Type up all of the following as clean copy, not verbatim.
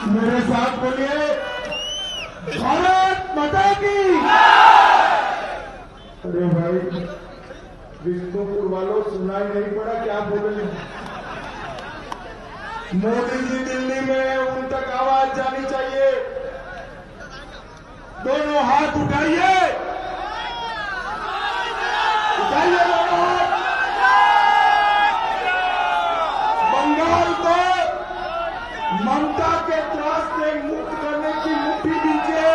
मेरे साथ बोलिए, भारत माता की। अरे भाई विष्णुपुर वालों सुनाई नहीं पड़ा क्या बोले? मोदी जी दिल्ली में, उन तक आवाज जानी चाहिए। दोनों हाथ उठाइए, उठाइए दोनों हाथ। बंगाल को ममता के त्रास से मुक्त करने की मुट्ठी दीजिए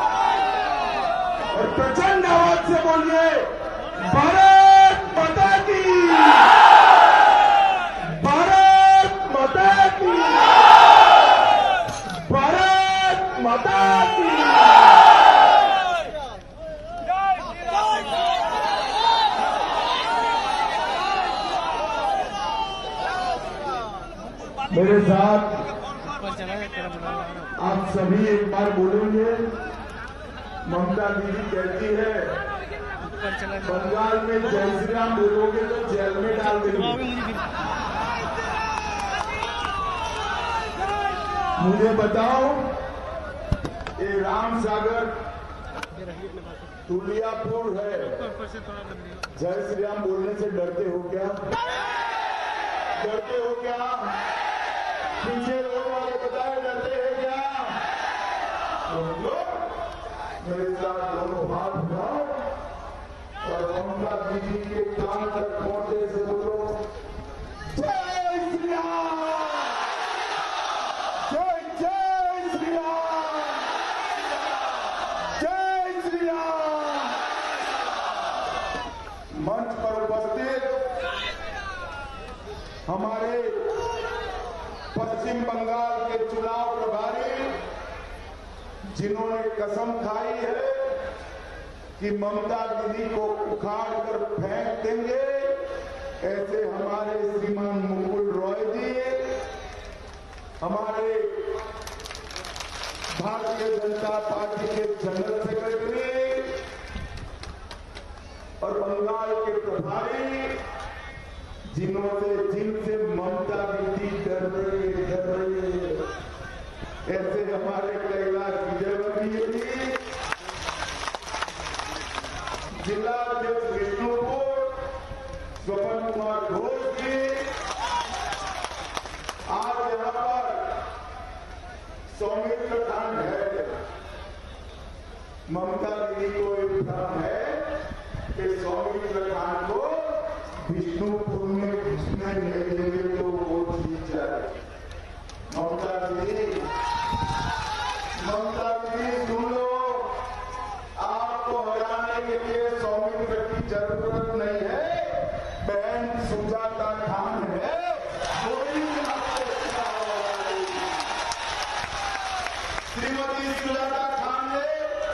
और प्रचंड आवाज से बोलिए, भारत माता की, भारत माता की, भारत माता की। मेरे साथ आप सभी एक बार बोलेंगे। ममता दीदी कहती है बंगाल में जय श्री राम बोलोगे तो जेल में डाल देंगे। मुझे बताओ, ये राम सागर तुलियापुर है, जय श्री राम बोलने से डरते हो क्या? डरते हो क्या? पीछे लोग वाले बताए डरते हैं क्या? मेरे साथ दोनों हाथ उठाओ और ममता दीदी के कान तक पहुंचे से बोलो, जय श्री राम, जय जय श्री राम, जय श्री राम। मंच पर उपस्थित हमारे पश्चिम बंगाल के चुनाव प्रभारी, जिन्होंने कसम खाई है कि ममता दीदी को उखाड़ कर फेंक देंगे, ऐसे हमारे श्रीमान मुकुल रॉय जी, हमारे भारतीय जनता पार्टी के जनरल सेक्रेटरी और बंगाल के प्रभारी, जिनसे ममता दीदी डर रही है, ऐसे हमारे कैलाश विजयवर्गीय जी, जिला अध्यक्ष विष्णुपुर स्वपन कुमार घोष जी। आज यहाँ पर सौमित्र कांड है। ममता दीदी को एक भ्रम है कि सौमित्र कांड को विष्णुपुर में घुसने नहीं देंगे तो वोट जीत जाए। ममता दीदी सुन लो, आपको हराने के लिए सौमित्र की जरूरत नहीं है, बहन सुजाता खान है, श्रीमती सुजाता खान ने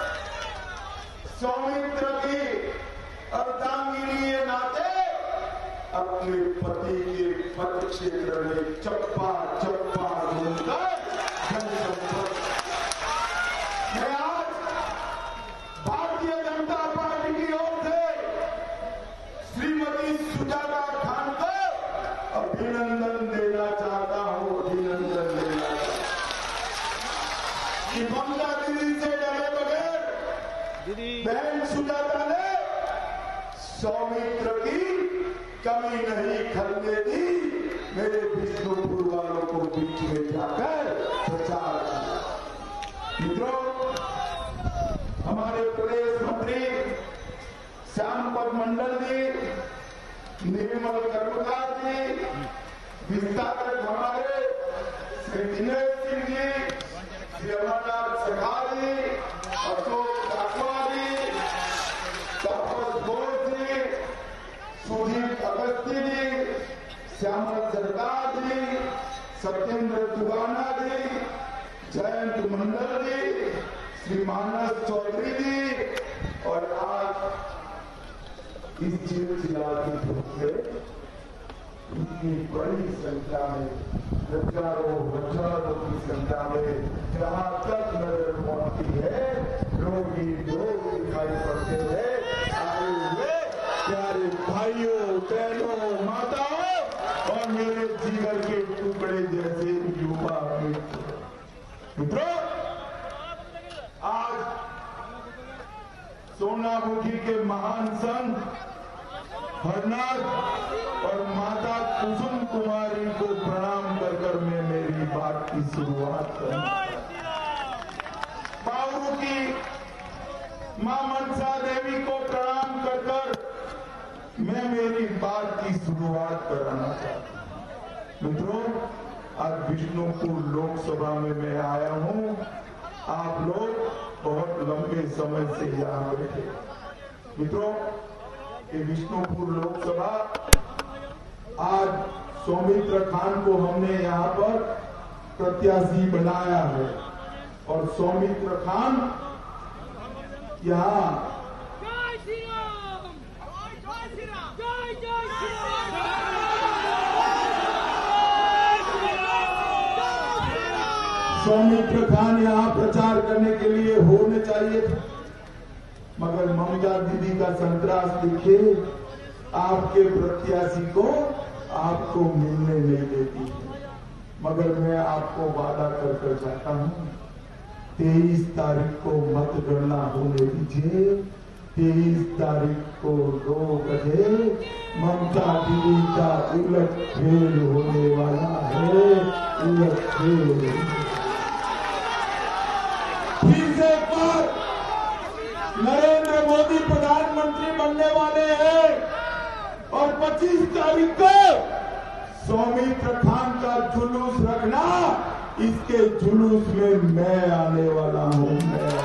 सौमित्र की अर्धांगिनी के नाते अपने पति के पद क्षेत्र में चप्पा चप्पा घूमकर जनसंपर्क। मैं आज भारतीय जनता पार्टी की ओर से श्रीमती सुजाता खान को अभिनंदन देना चाहता हूं, अभिनंदन देना चाहता हूं कि ममता दीदी से डरे बगैर बहन सुजाता ने सौमित्र की कमी नहीं खलने दी, मेरे विष्णुपुर वालों को बीच में जाकर प्रचार किया। मित्रों, हमारे प्रदेश मंत्री श्यामपद मंडल जी, निर्मल कर्मकार जी, विस्तारक हमारे श्री दिनेश सिंह जी, श्री अमरनाथ सखा जी, अशोक काकवा जी, तापस घोष जी, सुजीत अगस्ती जी, श्यामल सरकार जी, सत्येंद्र दुगाना जी, जयंत मंडल जी, श्री मानस चौधरी जी, और आज इस चिलचिलाती धूप में इतनी बड़ी संख्या में, हजारों की संख्या में जहां तक नजर पहुंचती है, लोग ही लोग दिखाई पड़ते हैं। आए हुए प्यारे भाइयों, बहनों, माताओं और मेरे जीवन के टुकड़े जैसे युवा मित्र, मित्रों, आज सोनामुखी के महान संत हरनाथ और माता कुसुम कुमारी को प्रणाम कर मैं मेरी बात की शुरुआत करूंगा। बाबू की मां मनसा देवी को प्रणाम कर मैं मेरी बात की शुरुआत कराना चाहता हूं। मित्रों, आज विष्णुपुर लोकसभा में मैं आया हूं। आप लोग बहुत लंबे समय से यहाँ बैठे। मित्रों, ये विष्णुपुर लोकसभा, आज सौमित्र खान को हमने यहाँ पर प्रत्याशी बनाया है और सौमित्र खान यहाँ सौमित्र खान यहाँ प्रचार करने के लिए होने चाहिए थे, मगर ममता दीदी का संतरास दिखे आपके प्रत्याशी को आपको मिलने नहीं देती है। मगर मैं आपको वादा कर चाहता हूँ, 23 तारीख को मतगणना होने दीजिए। 23 तारीख को 2 बजे ममता दीदी का उलट फेल होने वाला है। उलट फेल फिर से एक बार नरेंद्र मोदी प्रधानमंत्री बनने वाले हैं और 25 तारीख को सौमित्र खान का जुलूस रखना, इसके जुलूस में मैं आने वाला हूं।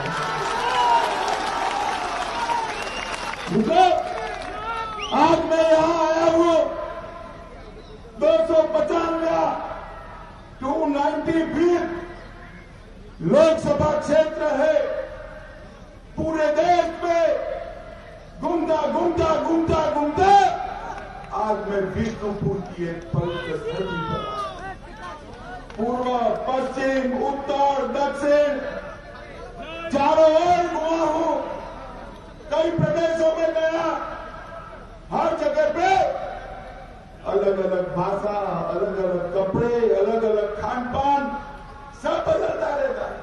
आज मैं यहां आया हूं 295 लोकसभा क्षेत्र है। पूरे देश में घूमता आज मैं विष्णुपुर की एक पवित्र स्थली पर, पूर्व पश्चिम उत्तर दक्षिण चारों ओर घुमा हूं। कई प्रदेशों में गया, हर जगह पे अलग अलग भाषा, अलग अलग कपड़े, अलग अलग खान पान सब बदलता रहता है।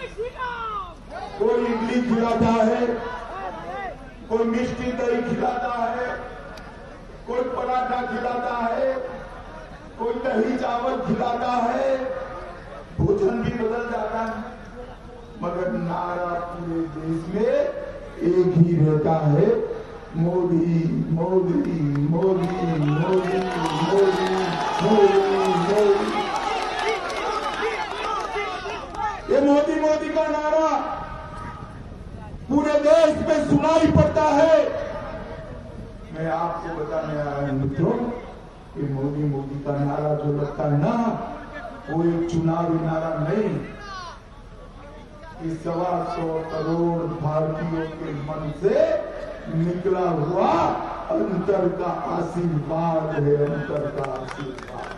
कोई इडली खिलाता है, कोई मिष्टी दही खिलाता है, कोई पराठा खिलाता है, कोई दही चावल खिलाता है। भोजन भी बदल जाता है, मगर नारा पूरे देश में एक ही रहता है, मोदी मोदी मोदी मोदी मोदी मोदी मोदी। ये मोदी मोदी का नारा पूरे देश में सुनाई पड़ता है। मैं आपको बताने आया हूं मित्रों, कि मोदी मोदी का नारा जो लगता है ना, वो एक चुनावी नारा नहीं, इस 125 करोड़ भारतीयों के मन से निकला हुआ अंतर का आशीर्वाद है। अंतर का आशीर्वाद।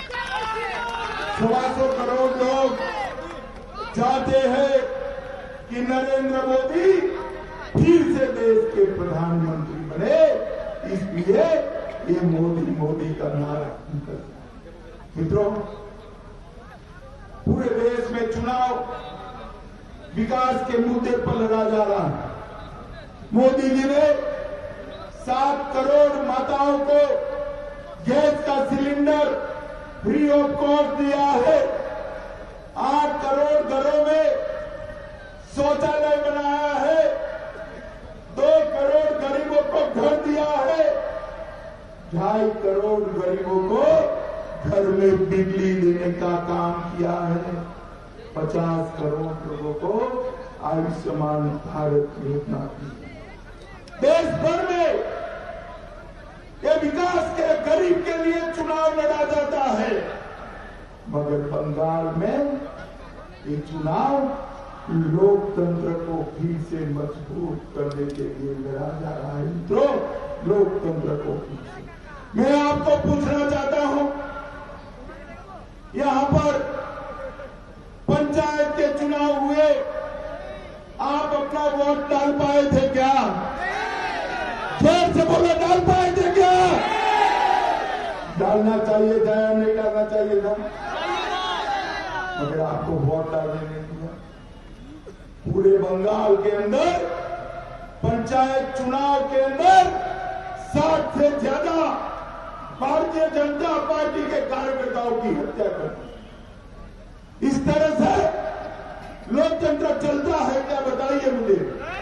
125 करोड़ लोग चाहते हैं कि नरेंद्र मोदी फिर से देश के प्रधानमंत्री बने, इसलिए ये मोदी मोदी का नारा। मित्रों, पूरे देश में चुनाव विकास के मुद्दे पर लड़ा जा रहा है। मोदी जी ने 7 करोड़ माताओं को गैस का सिलेंडर फ्री ऑफ कॉस्ट दिया है। 8 करोड़ घरों में शौचालय बनाया है। 2 करोड़ गरीबों को घर दिया है। 2.5 करोड़ गरीबों को घर में बिजली देने का काम किया है। 50 करोड़ लोगों को आयुष्मान भारत योजना दी। देश भर में ये विकास के गरीब के लिए चुनाव लड़ा जाता है, मगर बंगाल में ये चुनाव लोकतंत्र को फिर से मजबूत करने के लिए लड़ा जा रहा है। मित्रों, लोकतंत्र को फिर से मैं आपको पूछना चाहता हूं, यहां पर पंचायत के चुनाव हुए, आप अपना वोट डाल पाए थे क्या? जोर से बोलो, डाल पाए थे क्या? डालना चाहिए था या नहीं डालना चाहिए था? मगर आपको वोट डालने नहीं दिया। पूरे बंगाल के अंदर पंचायत चुनाव के अंदर 60 से ज्यादा भारतीय जनता पार्टी के कार्यकर्ताओं की हत्या कर दी। इस तरह से लोकतंत्र चलता है क्या, बताइए मुझे।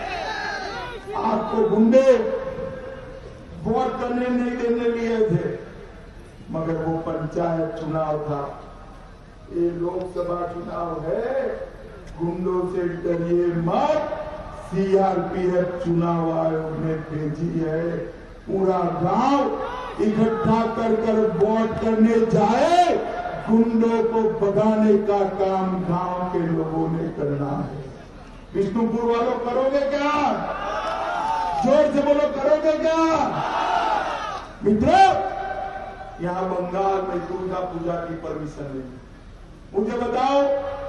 आपको गुंडे वोट करने नहीं देने लिए थे, मगर वो पंचायत चुनाव था, ये लोकसभा चुनाव है। गुंडों से डरिए मत, सीआरपीएफ चुनाव आयोग ने भेजी है। पूरा गांव इकट्ठा कर वोट करने जाए, गुंडों को भगाने का काम गांव के लोगों ने करना है। विष्णुपुर वालों करोगे क्या? जोर से बोलो, करोगे क्या? मित्रों, यहां बंगाल में दुर्गा पूजा की परमिशन नहीं। मुझे बताओ,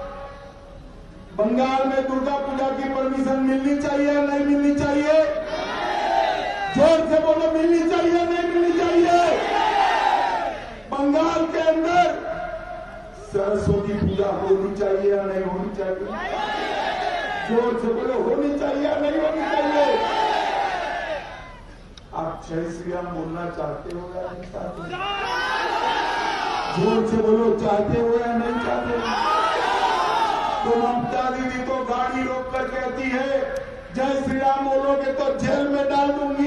बंगाल में दुर्गा पूजा की परमिशन मिलनी चाहिए या नहीं मिलनी चाहिए? जोर से बोलो, मिलनी चाहिए या नहीं मिलनी चाहिए? बंगाल के अंदर सरस्वती पूजा होनी चाहिए या नहीं होनी चाहिए? जोर से बोलो, होनी चाहिए या नहीं होनी चाहिए? आप जय श्री राम बोलना चाहते हो या नहीं चाहते? जोर से बोलो, चाहते हो या नहीं चाहते? तो ममता दीदी तो गाड़ी रोक कर कहती है जय श्री राम बोलोगे तो जेल में डाल दूंगी।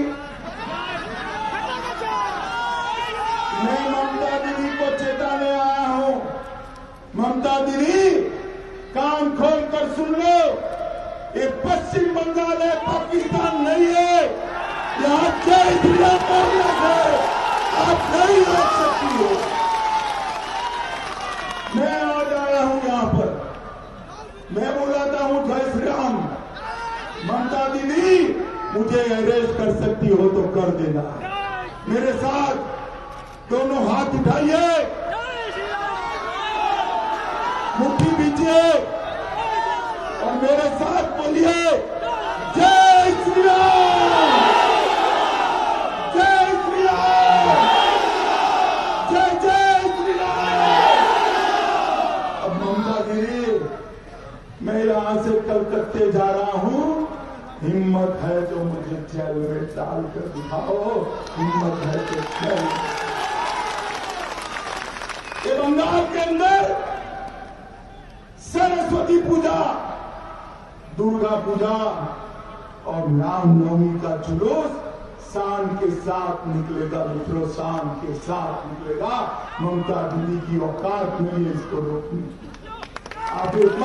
मैं ममता दीदी को चेताने आया हूं। ममता दीदी, कान खोल कर सुन लो, ये पश्चिम बंगाल है, पाकिस्तान नहीं है। यहाँ जय श्री राम बोलने से आप नहीं रोक सकती हो। मैं आज आया हूं यहाँ पर, मैं बुलाता हूं जय श्री राम। ममता दीदी, मुझे अरेस्ट कर सकती हो तो कर देना। मेरे साथ दोनों हाथ उठाइए, मुट्ठी बीजिए और मेरे साथ बोलिए जय श्री राम, जय श्री राम, जय जय श्री राम। अब ममता दीदी, मैं यहां से कलकत्ते जा रहा हूं, हिम्मत है तो मुझे जेल में डाल कर दिखाओ, हिम्मत है तो जेल। ये बंगाल के अंदर सरस्वती पूजा, दुर्गा पूजा और रामनवमी का जुलूस शान के साथ निकलेगा मित्रों, शान के साथ निकलेगा। ममता दीदी की औकात नहीं है इसको रोकने की। आप एक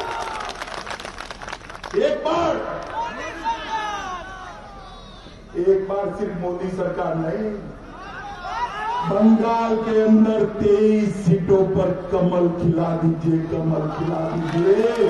बार सिर्फ मोदी सरकार नहीं, बंगाल के अंदर 23 सीटों पर कमल खिला दीजिए, कमल खिला दीजिए।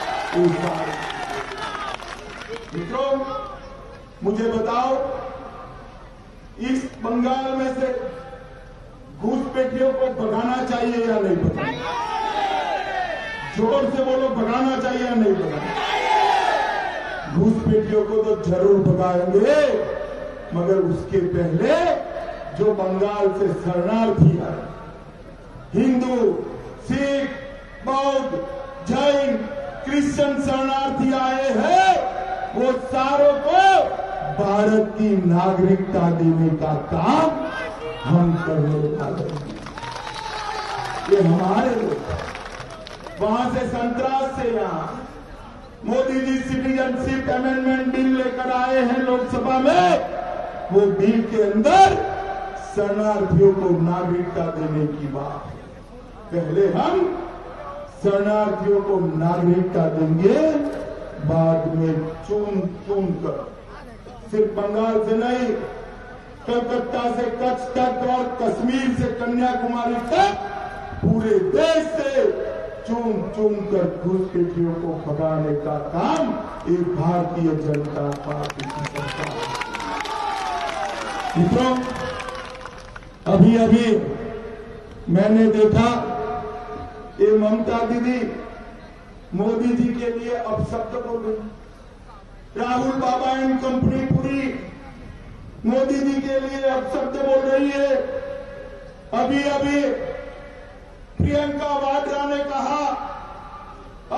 मित्रों, मुझे बताओ, इस बंगाल में से घूसपैठियों को भगाना चाहिए या नहीं भगाना? जोर से बोलो, भगाना चाहिए या नहीं भगाना? घूसपैठियों को तो जरूर भगाएंगे, मगर उसके पहले जो बंगाल से शरणार्थी आए, हिंदू, सिख, बौद्ध, जैन, क्रिश्चियन शरणार्थी आए हैं, वो सारों को भारत की नागरिकता देने का काम हम करने वाले हैं। ये हमारे लोग वहां से संतरास से यहां Modi ji citizenship amendment bill लेकर आए हैं लोकसभा में। वो बिल के अंदर शरणार्थियों को नागरिकता देने की बात है। पहले हम शरणार्थियों को नागरिकता देंगे, बाद में चुन चुन कर, सिर्फ बंगाल से नहीं, कलकत्ता से कच्छ तक और कश्मीर से कन्याकुमारी तक पूरे देश से चुन चुन कर घुसपैठियों को भगाने का काम एक भारतीय जनता पार्टी की सरकार है। मित्रों, अभी अभी मैंने देखा ये ममता दीदी मोदी जी के लिए अपशब्द बोल रही। राहुल बाबा एंड कंपनी पूरी मोदी जी के लिए अपशब्द बोल रही है। अभी अभी प्रियंका वाड्रा ने कहा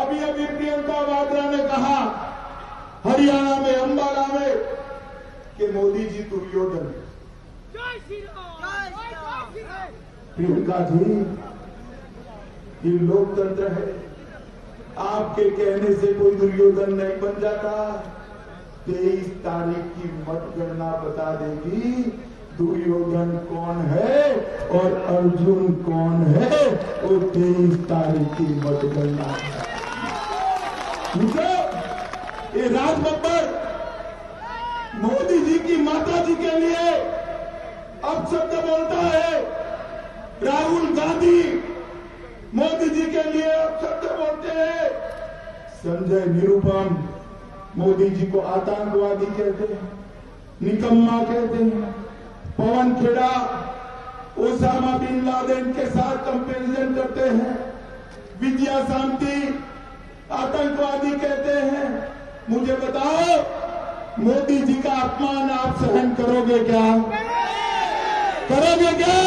अभी अभी प्रियंका वाड्रा ने कहा हरियाणा में अंबाला में कि मोदी जी दुर्योधन है। प्रियंका जी, ये लोकतंत्र है, आपके कहने से कोई दुर्योधन नहीं बन जाता। 23 तारीख की मतगणना बता देगी दुर्योधन कौन है और अर्जुन कौन है। वो 23 तारीख की मतगणना ये राज बब्बर मोदी जी की माता जी के लिए अब शब्द बोलता है। राहुल गांधी मोदी जी के लिए अब शब्द बोलते हैं। संजय निरुपम मोदी जी को आतंकवादी कहते हैं, निकम्मा कहते हैं। Pawan Khera Osama bin Laden के साथ कंपैरिजन करते हैं। विजया शांति आतंकवादी कहते हैं। मुझे बताओ, मोदी जी का अपमान आप सहन करोगे क्या? करोगे क्या?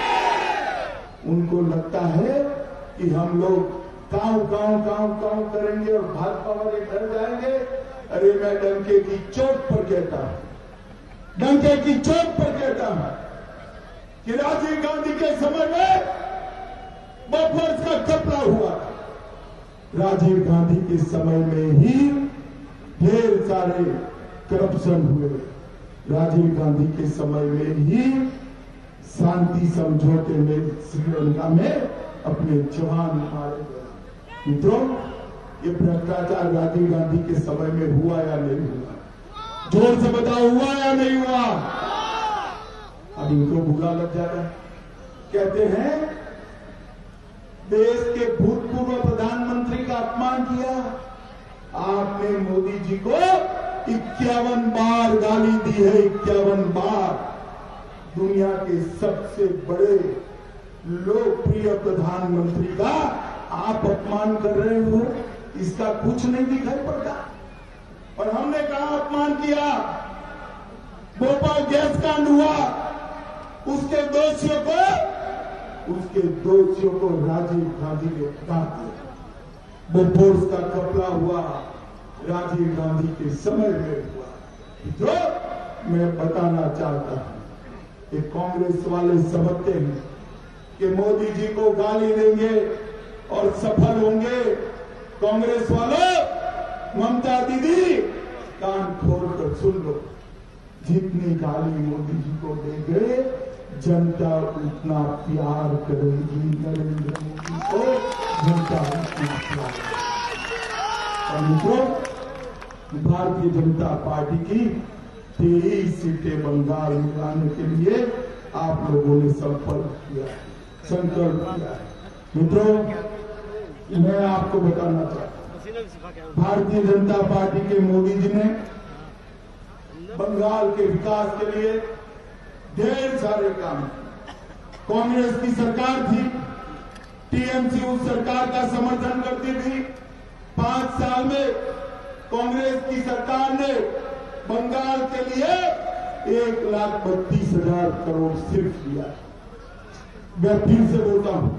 उनको लगता है कि हम लोग काऊ करेंगे और भाजपा वाले डर जाएंगे। अरे मैं डंके की चोट पर कहता हूं, डंके की चोट पर कहता हूं कि राजीव गांधी के समय में बफर्स का कपड़ा हुआ। राजीव गांधी के समय में ही ढेर सारे करप्शन हुए। राजीव गांधी के समय में ही शांति समझौते में श्रीलंका में अपने जवान मारे गए। मित्रों, ये भ्रष्टाचार राजीव गांधी के समय में हुआ या नहीं हुआ? जोर से बताओ, हुआ या नहीं हुआ? अब इनको बुरा लग जा रहा है। कहते हैं देश के भूतपूर्व प्रधानमंत्री का अपमान किया। आपने मोदी जी को 51 बार गाली दी है, 51 बार। दुनिया के सबसे बड़े लोकप्रिय प्रधानमंत्री का आप अपमान कर रहे हो, इसका कुछ नहीं दिखाई पड़ता। और हमने कहा अपमान किया। भोपाल गैस कांड हुआ, उसके दोषियों को राजीव गांधी ने हटा दिया। बोफोर्स का कपड़ा हुआ, राजीव गांधी के समय में हुआ। जो मैं बताना चाहता हूं कि कांग्रेस वाले समझते हैं कि मोदी जी को गाली देंगे और सफल होंगे। कांग्रेस वालों, ममता दीदी, कान खोल कर सुन लो। जितनी गाली मोदी जी को देंगे, जनता उतना प्यार करेगी नरेंद्र मोदी को। जनता उतना प्यार। और मित्रों, भारतीय जनता पार्टी की 23 सीटें बंगाल में लाने के लिए आप लोगों ने संकल्प किया है। मित्रों, मैं आपको बताना चाहता हूं, भारतीय जनता पार्टी के मोदी जी ने बंगाल के विकास के लिए ढेर सारे काम किए। कांग्रेस की सरकार थी, टीएमसी उस सरकार का समर्थन करती थी। 5 साल में कांग्रेस की सरकार ने बंगाल के लिए 1,32,000 करोड़ सिर्फ दिया। मैं फिर से बोलता हूं,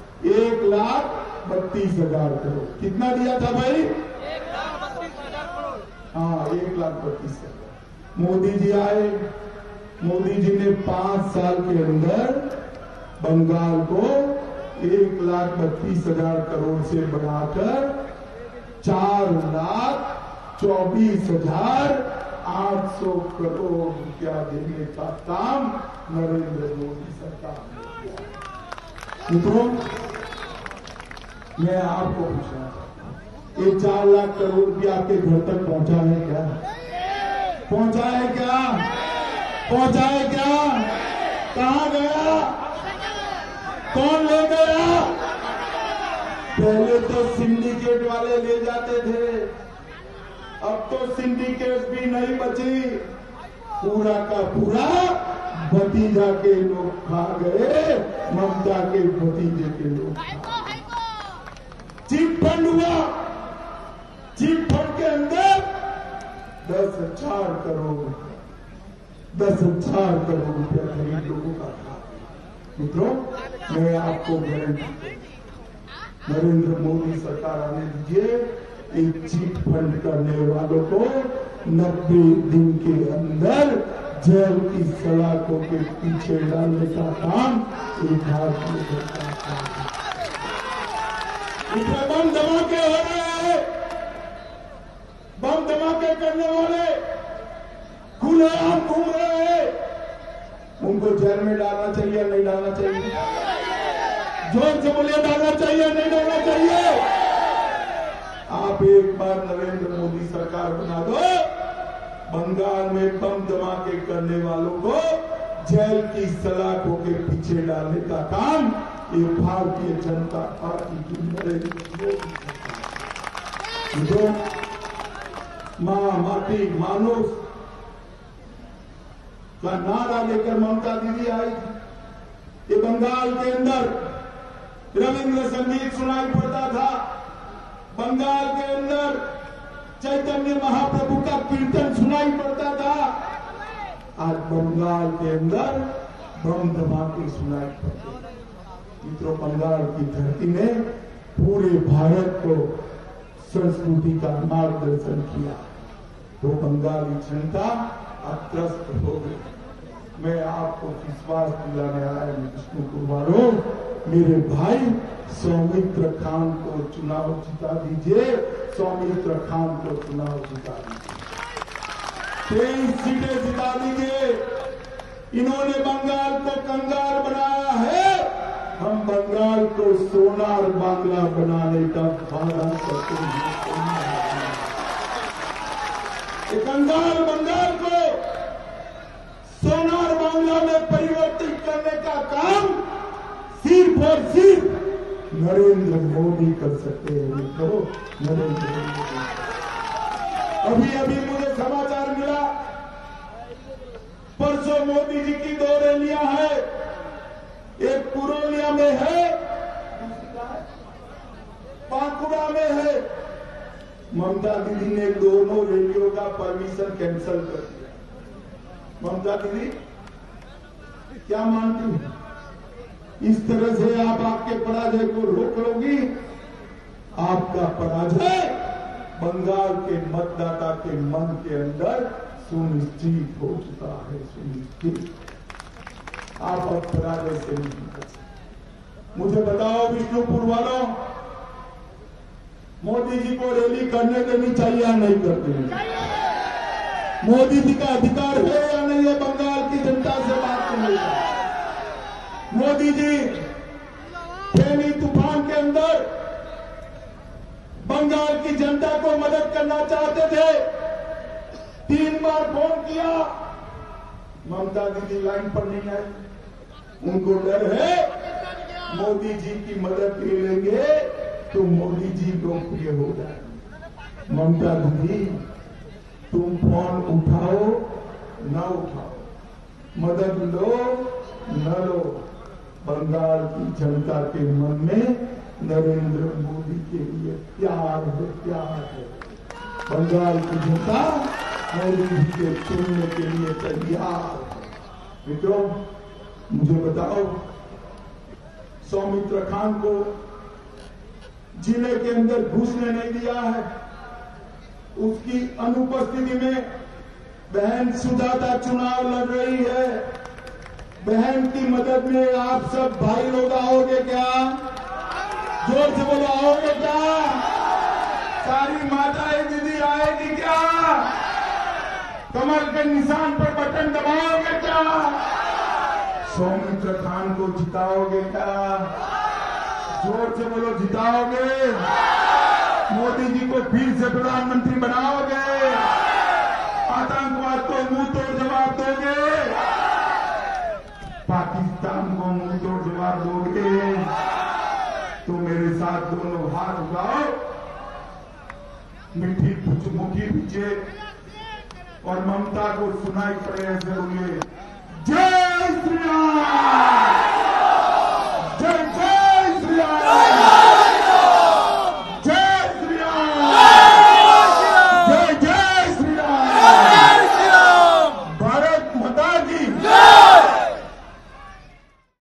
1,32,000 करोड़। कितना दिया था भाई? 1,32,000 करोड़। हाँ, 1,32,000। मोदी जी आए, मोदी जी ने 5 साल के अंदर बंगाल को 1,32,000 करोड़ से बढ़ाकर 4,24,800 करोड़ रुपया देने का काम नरेंद्र मोदी सरकार ने किया। मित्रों, मैं आपको पूछना चाहता हूं, ये 4 लाख करोड़ रुपया आपके घर तक पहुंचा है क्या? पहुंचा है क्या? पहुंचा है क्या? कहां गया? कौन ले गया? पहले तो सिंडिकेट वाले ले जाते थे, अब तो सिंडिकेट भी नहीं बची। पूरा का पूरा भतीजा के लोग खा गए, ममता के भतीजे के लोग। चिट फंड हुआ, चिट फंड के अंदर 10,000 करोड़, 10,000 करोड़ रुपया गरीब लोगों का था। मित्रों, मैं आपको गारंटी नरेंद्र मोदी सरकार आने दीजिए। एक चीट फंड करने वालों को 90 दिन के अंदर जेल की सलाखों के पीछे डालने का काम एक भारतीय जनता पार्टी। इसमें बम धमाके हो रहे हैं, बम धमाके करने वाले खुलेआम घूम रहे हैं, उनको जेल में डालना चाहिए नहीं डालना चाहिए? जोर से बोलिए, डालना चाहिए नहीं डालना चाहिए? आप एक बार नरेंद्र मोदी सरकार बना दो, बंगाल में बम धमाके करने वालों को जेल की सलाखों के पीछे डालने का काम ये भारतीय जनता पार्टी की नरेंद्र मोदी सरकार। जो मां माटी मानुष का नारा लेकर ममता दीदी आई थी। ये बंगाल के अंदर रविंद्र संगीत सुनाई पड़ता था, बंगाल के अंदर चैतन्य महाप्रभु का कीर्तन सुनाई पड़ता था। आज बंगाल के अंदर बम धमाके सुनाई पड़ते। मित्रों, बंगाल की धरती ने पूरे भारत को संस्कृति का मार्गदर्शन किया, तो बंगाली जनता अब त्रस्त हो गई। मैं आपको विश्वास दिलाने आया विष्णुपुर वालों, मेरे भाई सौमित्र खान को चुनाव जिता दीजिए, सौमित्र खान को चुनाव जिता दीजिए, 23 सीटें जिता दीजिए। इन्होंने बंगाल को कंगाल बनाया है, हम बंगाल को सोनार बांग्ला बनाने का वादा करते हैं। कंगाल बंगाल को सोनार बांग्ला में परिवर्तित करने का काम सिर्फ और सिर्फ नरेंद्र मोदी कर सकते हैं। मित्रों, नरेंद्र मोदी। अभी मुझे समाचार मिला, परसों मोदी जी की 2 रैलियां हैं, एक पुरुलिया में है, बांकुड़ा में है। ममता दीदी ने दोनों रैलियों का परमिशन कैंसिल कर दिया। ममता दीदी क्या मानती है? इस तरह से आप आपके पराजय को रोक लोगी? आपका पराजय बंगाल के मतदाता के मन के अंदर सुनिश्चित हो चुका है, सुनिश्चित। आप अब पराजय से नहीं कर सकते। मुझे बताओ विष्णुपुर वालों, मोदी जी को रैली करने देनी चाहिए या नहीं करते? मोदी जी का अधिकार है या नहीं है बंगाल की जनता से बात करने का? मोदी जी फेनी तूफान के अंदर बंगाल की जनता को मदद करना चाहते थे, 3 बार फोन किया, ममता दीदी लाइन पर नहीं आई। उनको डर है मोदी जी की मदद ले लेंगे तो मोदी जी लोकप्रिय हो जाए। ममता दीदी, तुम फोन उठाओ न उठाओ, मदद लो न लो, बंगाल की जनता के मन में नरेंद्र मोदी के लिए प्यार है, प्यार है। बंगाल की जनता मोदी जी के चुनने के लिए तैयार है। मित्रों, मुझे बताओ, सौमित्र खान को जिले के अंदर घुसने नहीं दिया है, उसकी अनुपस्थिति में बहन सुजाता चुनाव लड़ रही है। बहन की मदद में आप सब भाई लोग आओगे क्या? जोर से बोलो, आओगे क्या? सारी माताएं दीदी आएगी क्या? कमल के निशान पर बटन दबाओगे क्या? सौमित्र खान को जिताओगे क्या? जोर से बोलो, जिताओगे? मोदी जी को फिर से प्रधानमंत्री बनाओगे? आतंकवाद को मुंह तोड़ जवाब दोगे? पाकिस्तान को मुंह तोड़ जवाब दोगे? तो मेरे साथ दोनों हाथ उठाओ, मिट्टी मुट्ठी पीछे, और ममता को सुनाई पड़े ऐसे बोलिए, जय श्री राम।